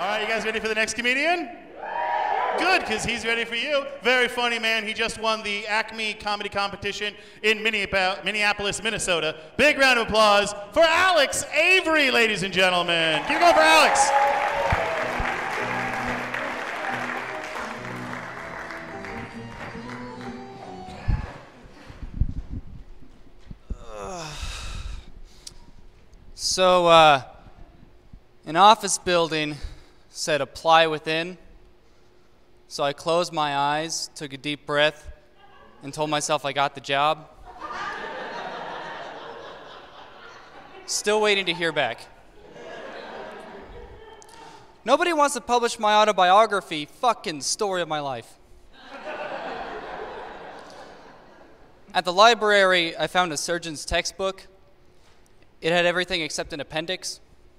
All right, you guys ready for the next comedian? Good, because he's ready for you. Very funny man. He just won the Acme Comedy Competition in Minneapolis, Minnesota. Big round of applause for Alex Avery, ladies and gentlemen. Keep it going for Alex. So, an office building said apply within. So I closed my eyes, took a deep breath, and told myself I got the job. Still waiting to hear back. Nobody wants to publish my autobiography, fucking story of my life. At the library, I found a surgeon's textbook. It had everything except an appendix.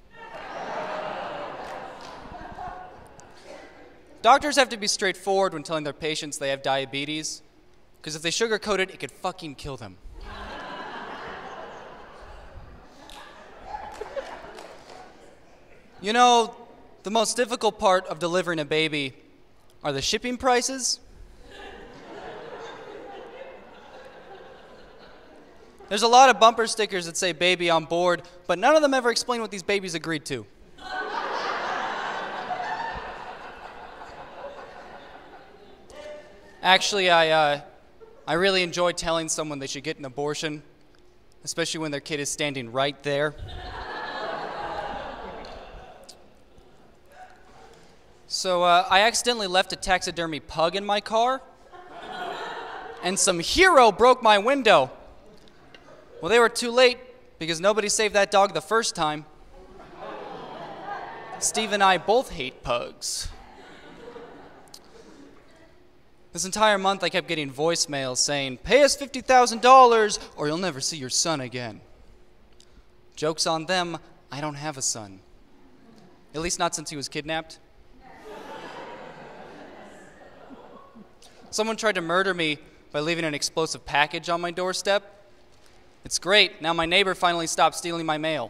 Doctors have to be straightforward when telling their patients they have diabetes, because if they sugarcoat it, it could fucking kill them. You know, the most difficult part of delivering a baby are the shipping prices. There's a lot of bumper stickers that say baby on board, but none of them ever explain what these babies agreed to. Actually, I really enjoy telling someone they should get an abortion, especially when their kid is standing right there. So I accidentally left a taxidermy pug in my car, and some hero broke my window. Well, they were too late, because nobody saved that dog the first time. Steve and I both hate pugs. This entire month I kept getting voicemails saying, pay us $50,000 or you'll never see your son again. Joke's on them, I don't have a son. At least not since he was kidnapped. Someone tried to murder me by leaving an explosive package on my doorstep. It's great, now my neighbor finally stopped stealing my mail.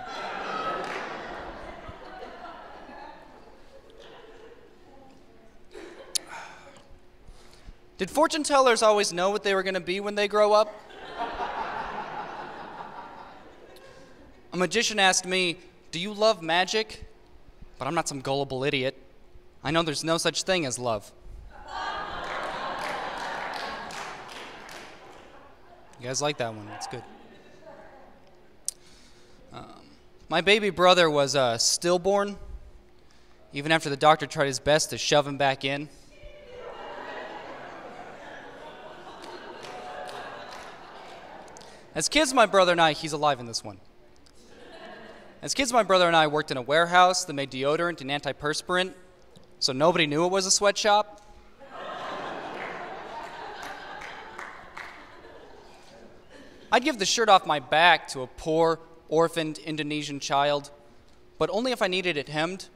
Did fortune tellers always know what they were going to be when they grow up? A magician asked me, do you love magic? But I'm not some gullible idiot. I know there's no such thing as love. You guys like that one? It's good. My baby brother was stillborn, even after the doctor tried his best to shove him back in. As kids, my brother and I, he's alive in this one. As kids, my brother and I worked in a warehouse that made deodorant and antiperspirant, so nobody knew it was a sweatshop. I'd give the shirt off my back to a poor, orphaned Indonesian child, but only if I needed it hemmed.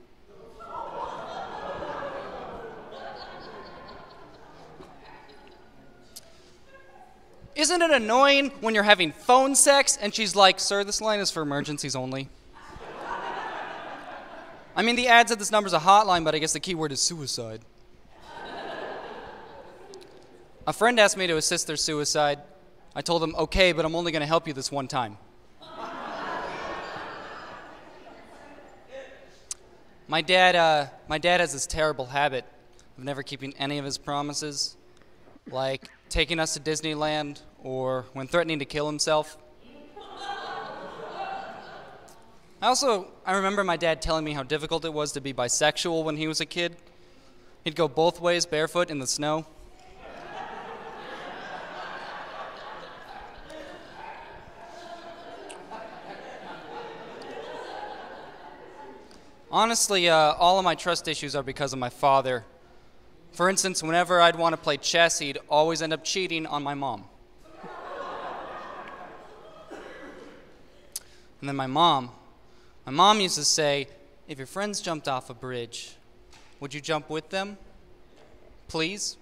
Isn't it annoying when you're having phone sex and she's like, sir, this line is for emergencies only? I mean, the ad said this number's a hotline, but I guess the keyword is suicide. A friend asked me to assist their suicide. I told him, okay, but I'm only going to help you this one time. My dad has this terrible habit of never keeping any of his promises, like taking us to Disneyland or when threatening to kill himself. I remember my dad telling me how difficult it was to be bisexual when he was a kid. He'd go both ways barefoot in the snow. Honestly, all of my trust issues are because of my father. For instance, whenever I'd want to play chess, he'd always end up cheating on my mom. And then my mom used to say, if your friends jumped off a bridge, would you jump with them? Please?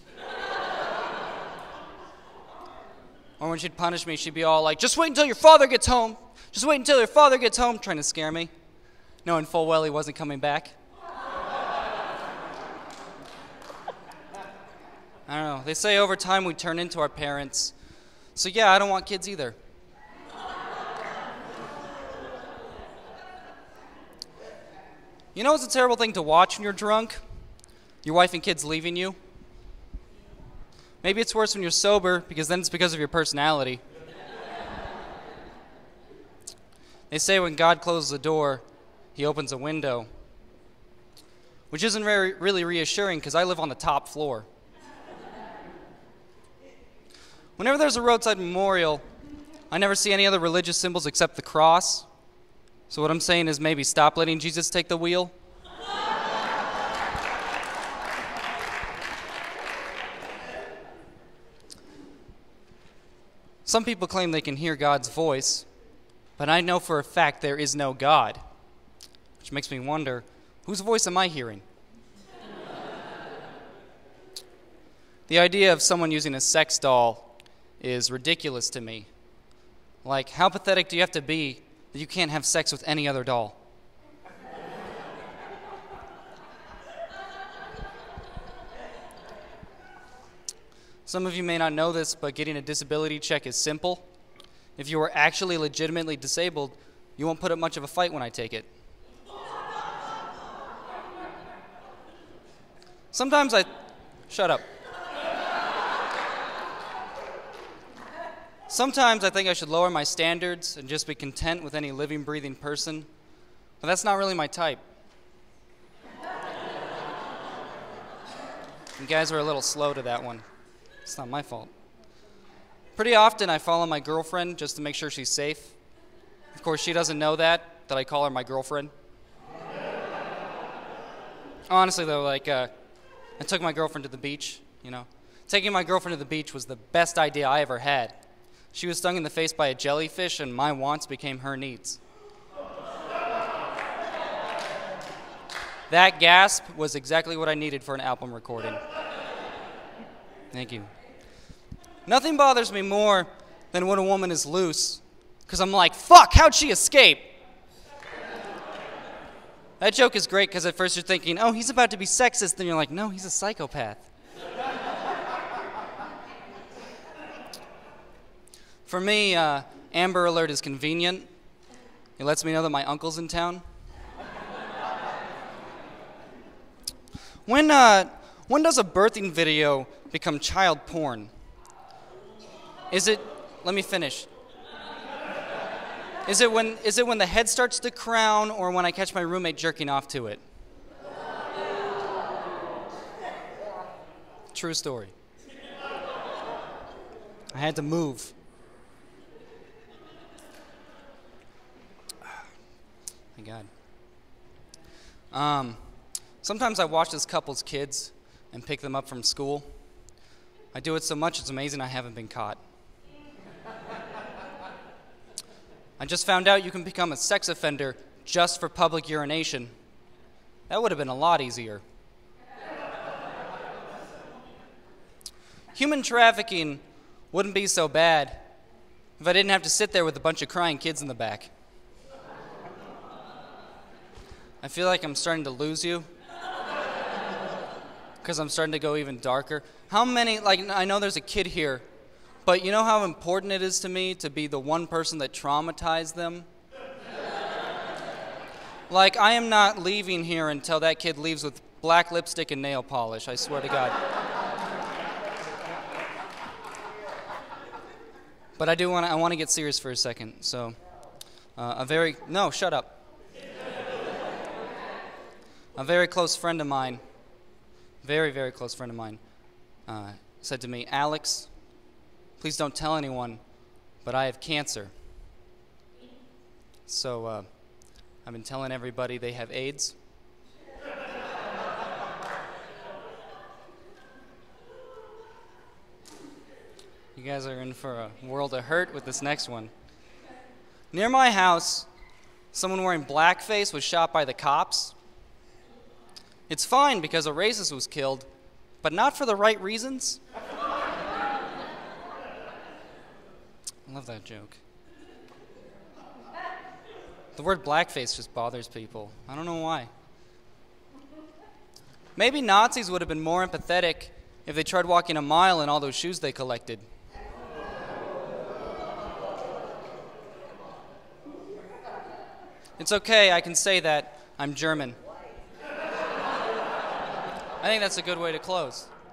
Or when she'd punish me, she'd be all like, just wait until your father gets home. Just wait until your father gets home, trying to scare me, knowing full well he wasn't coming back. I don't know. They say over time we turn into our parents. So yeah, I don't want kids either. You know what's a terrible thing to watch when you're drunk? Your wife and kids leaving you. Maybe it's worse when you're sober, because then it's because of your personality. They say when God closes a door, he opens a window. Which isn't really reassuring, because I live on the top floor. Whenever there's a roadside memorial, I never see any other religious symbols except the cross. So what I'm saying is maybe stop letting Jesus take the wheel. Some people claim they can hear God's voice, but I know for a fact there is no God. Which makes me wonder, whose voice am I hearing? The idea of someone using a sex doll is ridiculous to me. Like, how pathetic do you have to be that you can't have sex with any other doll? Some of you may not know this, but getting a disability check is simple. If you are actually legitimately disabled, you won't put up much of a fight when I take it. Sometimes Shut up. Sometimes I think I should lower my standards and just be content with any living, breathing person, but that's not really my type. You guys are a little slow to that one. It's not my fault. Pretty often I follow my girlfriend just to make sure she's safe. Of course, she doesn't know that I call her my girlfriend. Honestly, though, I took my girlfriend to the beach, Taking my girlfriend to the beach was the best idea I ever had. She was stung in the face by a jellyfish, and my wants became her needs. That gasp was exactly what I needed for an album recording. Thank you. Nothing bothers me more than when a woman is loose, because I'm like, fuck, how'd she escape? That joke is great because at first you're thinking, oh, he's about to be sexist, then you're like, no, he's a psychopath. For me, Amber Alert is convenient. It lets me know that my uncle's in town. When does a birthing video become child porn? Let me finish. Is it when the head starts to crown, or when I catch my roommate jerking off to it? True story. I had to move. My God. Sometimes I watch this couple's kids and pick them up from school. I do it so much, it's amazing I haven't been caught. I just found out you can become a sex offender just for public urination. That would have been a lot easier. Human trafficking wouldn't be so bad if I didn't have to sit there with a bunch of crying kids in the back. I feel like I'm starting to lose you because I'm starting to go even darker. How many, I know there's a kid here, but you know how important it is to me to be the one person that traumatized them? I am not leaving here until that kid leaves with black lipstick and nail polish, I swear to God. But I want to get serious for a second, so no, shut up. A very close friend of mine, very, very close friend of mine, said to me, Alex, please don't tell anyone, but I have cancer. So I've been telling everybody they have AIDS. You guys are in for a world of hurt with this next one. Near my house, someone wearing blackface was shot by the cops. It's fine because a racist was killed, but not for the right reasons. I love that joke. The word blackface just bothers people. I don't know why. Maybe Nazis would have been more empathetic if they tried walking a mile in all those shoes they collected. It's okay, I can say that. I'm German. I think that's a good way to close.